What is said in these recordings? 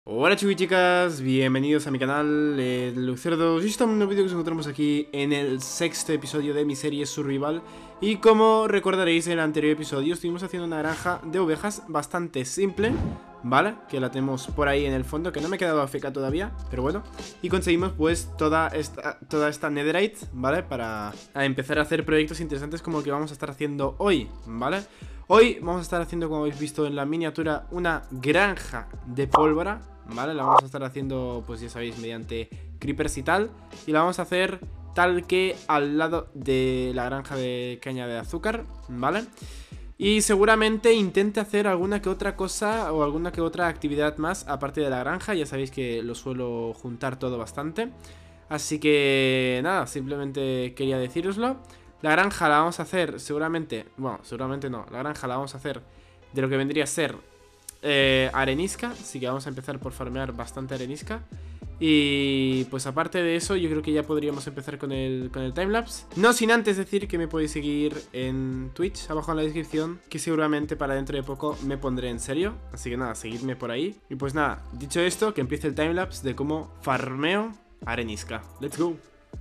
Hola chicos y chicas, bienvenidos a mi canal, Lucerdos. Y este es un nuevo vídeo que nos encontramos aquí en el sexto episodio de mi serie Survival. Y como recordaréis, en el anterior episodio estuvimos haciendo una granja de ovejas bastante simple, ¿vale? Que la tenemos por ahí en el fondo, que no me he quedado AFK todavía, pero bueno. Y conseguimos pues toda esta netherite, ¿vale? Para empezar a hacer proyectos interesantes como el que vamos a estar haciendo hoy, ¿vale? Hoy vamos a estar haciendo, como habéis visto en la miniatura, una granja de pólvora, ¿vale? La vamos a estar haciendo, pues ya sabéis, mediante creepers y tal. Y la vamos a hacer tal que al lado de la granja de caña de azúcar, ¿vale? Y seguramente intente hacer alguna que otra cosa o alguna que otra actividad más aparte de la granja. Ya sabéis que lo suelo juntar todo bastante. Así que nada, simplemente quería decíroslo. La granja la vamos a hacer seguramente, bueno, seguramente no, la granja la vamos a hacer de lo que vendría a ser arenisca. Así que vamos a empezar por farmear bastante arenisca. Y pues aparte de eso, yo creo que ya podríamos empezar con el timelapse. No sin antes decir que me podéis seguir en Twitch, abajo en la descripción, que seguramente para dentro de poco me pondré en serio. Así que nada, seguidme por ahí. Y pues nada, dicho esto, que empiece el timelapse de cómo farmeo arenisca. Let's go.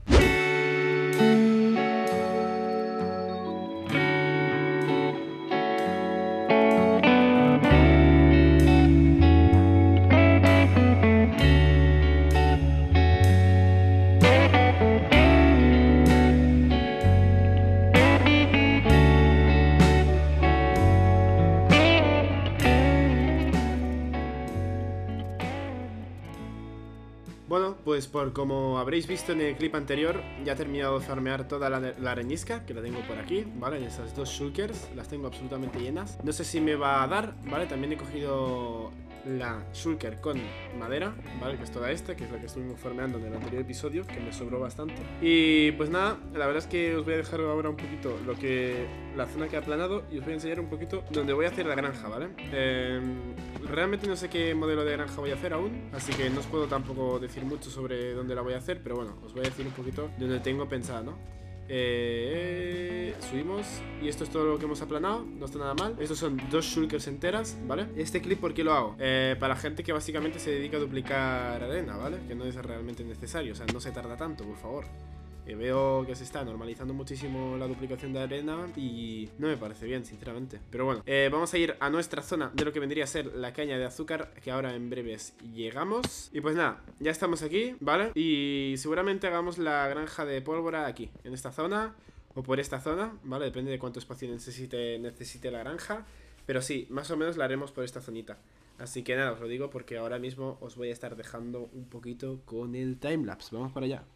Bueno, pues por como habréis visto en el clip anterior, ya he terminado de farmear toda la arenisca, que la tengo por aquí, ¿vale? En esas dos shulkers, las tengo absolutamente llenas. No sé si me va a dar, ¿vale? También he cogido la shulker con madera, ¿vale? Que es toda esta, que es la que estuvimos farmeando en el anterior episodio, que me sobró bastante. Y pues nada, la verdad es que os voy a dejar ahora un poquito la zona que he aplanado y os voy a enseñar un poquito donde voy a hacer la granja, ¿vale? Realmente no sé qué modelo de granja voy a hacer aún, así que no os puedo tampoco decir mucho sobre dónde la voy a hacer, pero bueno, os voy a decir un poquito de donde tengo pensado, ¿no? Subimos y esto es todo lo que hemos aplanado, no está nada mal. Estos son dos shulkers enteras, ¿vale? Este clip, ¿por qué lo hago? Para gente que básicamente se dedica a duplicar arena, ¿vale? Que no es realmente necesario, o sea, no se tarda tanto, por favor. Veo que se está normalizando muchísimo la duplicación de arena y no me parece bien, sinceramente. Pero bueno, vamos a ir a nuestra zona de lo que vendría a ser la caña de azúcar, que ahora en breves llegamos. Y pues nada, ya estamos aquí, ¿vale? Y seguramente hagamos la granja de pólvora aquí, en esta zona o por esta zona, ¿vale? Depende de cuánto espacio necesite la granja. Pero sí, más o menos la haremos por esta zonita. Así que nada, os lo digo porque ahora mismo os voy a estar dejando un poquito con el timelapse. Vamos para allá.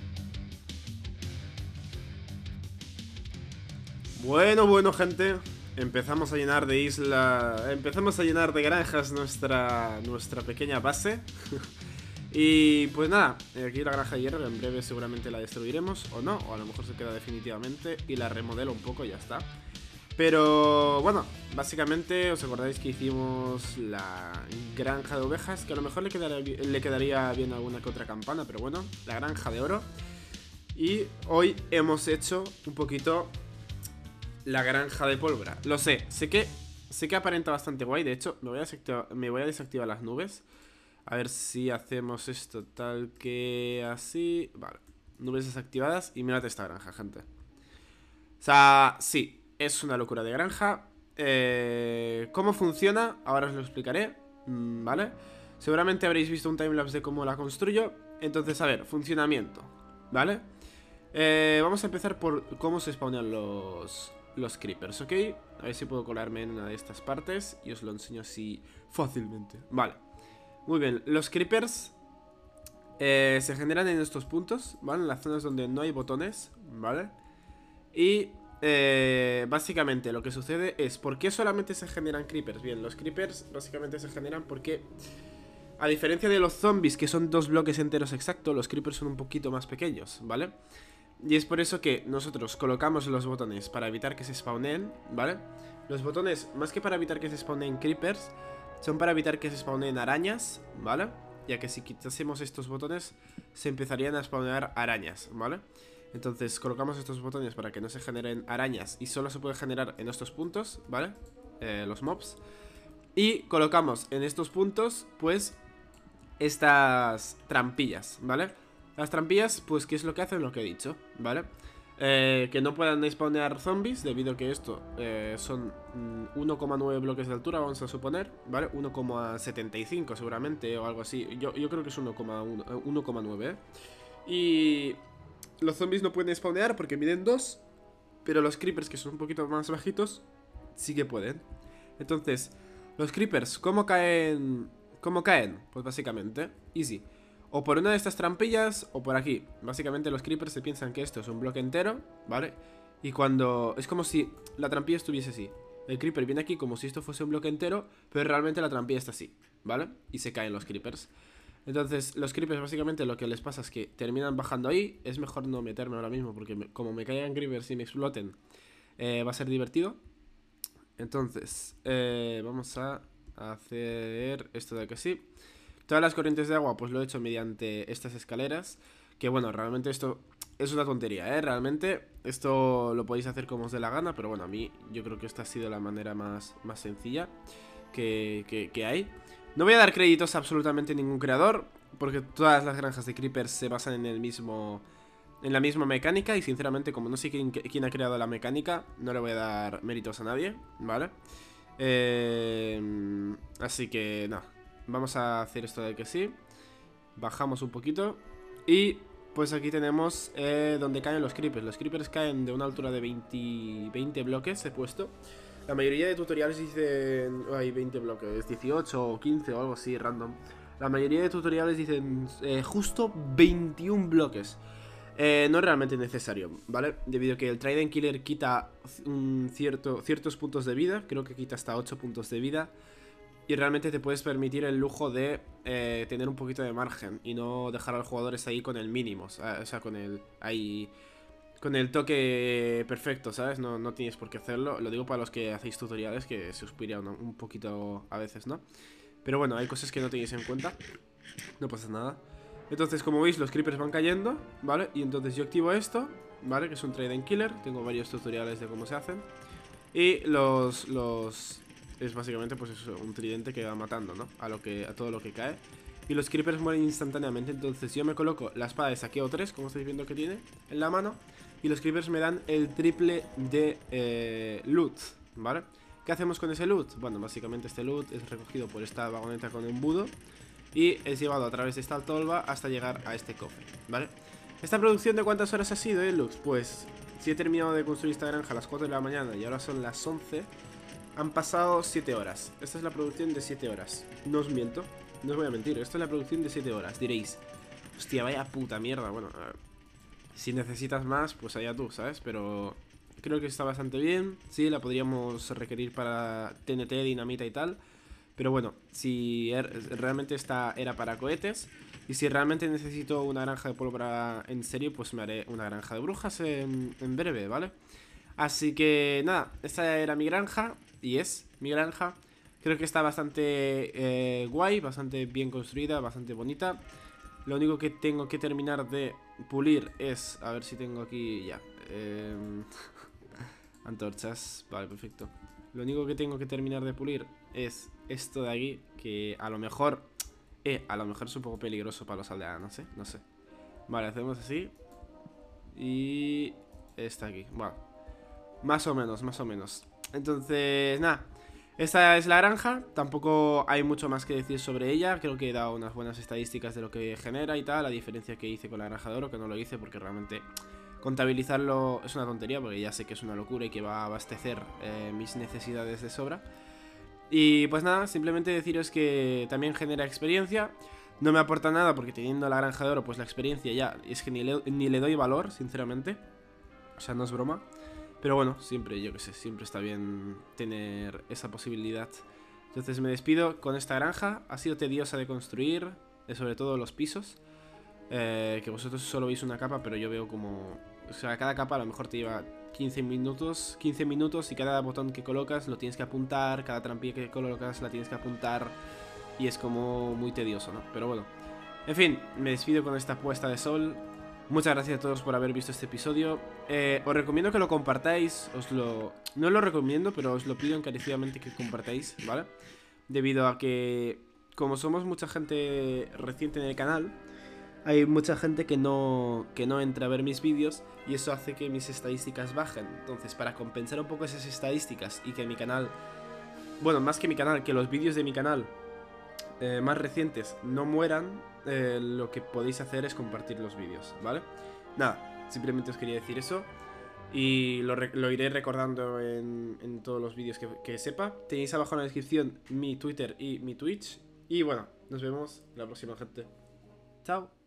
Bueno, gente, empezamos a llenar de empezamos a llenar de granjas nuestra pequeña base. Y pues nada, aquí la granja de hierro, en breve seguramente la destruiremos o no, o a lo mejor se queda definitivamente y la remodelo un poco y ya está. Pero bueno, básicamente os acordáis que hicimos la granja de ovejas, que a lo mejor le quedaría bien alguna que otra campana, pero bueno, la granja de oro. Y hoy hemos hecho un poquito la granja de pólvora. Lo sé que aparenta bastante guay. De hecho, me voy a desactivar las nubes. A ver si hacemos esto tal que así. Vale, nubes desactivadas y mirad esta granja, gente. O sea, sí, es una locura de granja. ¿Cómo funciona? Ahora os lo explicaré, ¿vale? Seguramente habréis visto un timelapse de cómo la construyo. Entonces, a ver, funcionamiento, ¿vale? Vamos a empezar por cómo se spawnean los creepers, ¿ok? A ver si puedo colarme en una de estas partes y os lo enseño así fácilmente. Vale, muy bien, los creepers se generan en estos puntos, ¿vale? En las zonas donde no hay botones, ¿vale? Y básicamente lo que sucede es, ¿por qué solamente se generan creepers? Bien, los creepers básicamente se generan porque, a diferencia de los zombies, que son 2 bloques enteros exactos, los creepers son un poquito más pequeños, ¿vale? Y es por eso que nosotros colocamos los botones para evitar que se spawneen, ¿vale? Los botones, más que para evitar que se spawneen creepers, son para evitar que se spawneen arañas, ¿vale? Ya que si quitásemos estos botones, se empezarían a spawnear arañas, ¿vale? Entonces colocamos estos botones para que no se generen arañas y solo se puede generar en estos puntos, ¿vale? Los mobs. Y colocamos en estos puntos, pues, estas trampillas, ¿vale? Las trampillas, pues, ¿qué es lo que hacen? Lo que he dicho, ¿vale? Que no puedan spawnear zombies, debido a que esto son 1,9 bloques de altura, vamos a suponer, ¿vale? 1,75 seguramente o algo así. Yo creo que es 1,9, ¿eh? Y los zombies no pueden spawnear porque miden 2, pero los creepers, que son un poquito más bajitos, sí que pueden. Entonces, los creepers, ¿cómo caen? ¿Cómo caen? Pues básicamente, easy. O por una de estas trampillas o por aquí. Básicamente los creepers se piensan que esto es un bloque entero, ¿vale? Y cuando... es como si la trampilla estuviese así. El creeper viene aquí como si esto fuese un bloque entero, pero realmente la trampilla está así, ¿vale? Y se caen los creepers. Entonces los creepers básicamente lo que les pasa es que terminan bajando ahí. Es mejor no meterme ahora mismo porque como me caigan creepers y me exploten, va a ser divertido. Entonces vamos a hacer esto de que sí. Todas las corrientes de agua pues lo he hecho mediante estas escaleras. Que bueno, realmente esto es una tontería, ¿eh? Realmente esto lo podéis hacer como os dé la gana. Pero bueno, a mí yo creo que esta ha sido la manera más sencilla que hay. No voy a dar créditos a absolutamente ningún creador, porque todas las granjas de creepers se basan en la misma mecánica. Y sinceramente, como no sé quién ha creado la mecánica, no le voy a dar méritos a nadie, ¿vale? Así que nada, vamos a hacer esto de que sí. Bajamos un poquito y pues aquí tenemos donde caen los creepers. Los creepers caen de una altura de 20 bloques, he puesto. La mayoría de tutoriales dicen... hay 20 bloques, 18 o 15 o algo así, random. La mayoría de tutoriales dicen justo 21 bloques. No es realmente necesario, ¿vale? Debido a que el Trident Killer quita ciertos puntos de vida. Creo que quita hasta 8 puntos de vida. Y realmente te puedes permitir el lujo de tener un poquito de margen y no dejar a los jugadores ahí con el mínimo. O sea, con el... ahí... con el toque perfecto, ¿sabes? No tienes por qué hacerlo. Lo digo para los que hacéis tutoriales, que se os pira un poquito a veces, ¿no? Pero bueno, hay cosas que no tenéis en cuenta. No pasa nada. Entonces, como veis, los creepers van cayendo, ¿vale? Y entonces yo activo esto, ¿vale? Que es un Trident Killer. Tengo varios tutoriales de cómo se hacen. Y es básicamente pues eso, un tridente que va matando, ¿no? A todo lo que cae. Y los creepers mueren instantáneamente. Entonces yo me coloco la espada de saqueo 3, como estáis viendo que tiene, en la mano. Y los creepers me dan el triple de loot, ¿vale? ¿Qué hacemos con ese loot? Bueno, básicamente este loot es recogido por esta vagoneta con embudo y es llevado a través de esta tolva hasta llegar a este cofre, ¿vale? ¿Esta producción de cuántas horas ha sido, Lux? Pues si he terminado de construir esta granja a las 4 de la mañana y ahora son las 11, han pasado 7 horas. Esta es la producción de 7 horas. No os miento, no os voy a mentir, esta es la producción de 7 horas. Diréis, hostia, vaya puta mierda. Bueno, a ver, si necesitas más, pues allá tú, ¿sabes? Pero creo que está bastante bien. Sí, la podríamos requerir para TNT, dinamita y tal. Pero bueno, si realmente esta era para cohetes y si realmente necesito una granja de pólvora en serio, pues me haré una granja de brujas en breve, ¿vale? Así que nada, esta era mi granja y es mi granja. Creo que está bastante guay, bastante bien construida, bastante bonita. Lo único que tengo que terminar de pulir es... A ver si tengo aquí ya. Antorchas, vale, perfecto. Lo único que tengo que terminar de pulir es esto de aquí, que a lo mejor es un poco peligroso para los aldeanos, no sé. Vale, hacemos así. Y está aquí, bueno, más o menos, más o menos. Entonces, nada, esta es la granja. Tampoco hay mucho más que decir sobre ella. Creo que he dado unas buenas estadísticas de lo que genera y tal. A diferencia que hice con la granja de oro, que no lo hice porque realmente contabilizarlo es una tontería, porque ya sé que es una locura y que va a abastecer mis necesidades de sobra. Y pues nada, simplemente deciros que también genera experiencia. No me aporta nada porque teniendo la granja de oro, pues la experiencia ya es que ni le doy valor, sinceramente. O sea, no es broma. Pero bueno, siempre, yo que sé, siempre está bien tener esa posibilidad. Entonces me despido con esta granja. Ha sido tediosa de construir, sobre todo los pisos. Que vosotros solo veis una capa, pero yo veo como... O sea, cada capa a lo mejor te lleva 15 minutos y cada botón que colocas lo tienes que apuntar, cada trampilla que colocas la tienes que apuntar y es como muy tedioso, ¿no? Pero bueno, en fin, me despido con esta puesta de sol. Muchas gracias a todos por haber visto este episodio. Os recomiendo que lo compartáis, no os lo recomiendo, pero os lo pido encarecidamente que compartáis, ¿vale? Debido a que, como somos mucha gente reciente en el canal, hay mucha gente que no entra a ver mis vídeos y eso hace que mis estadísticas bajen. Entonces, para compensar un poco esas estadísticas y que mi canal... Bueno, más que mi canal, que los vídeos de mi canal más recientes no mueran, lo que podéis hacer es compartir los vídeos, ¿vale? Nada, simplemente os quería decir eso. Y lo iré recordando en todos los vídeos que sepa. Tenéis abajo en la descripción mi Twitter y mi Twitch. Y bueno, nos vemos la próxima, gente. Chao.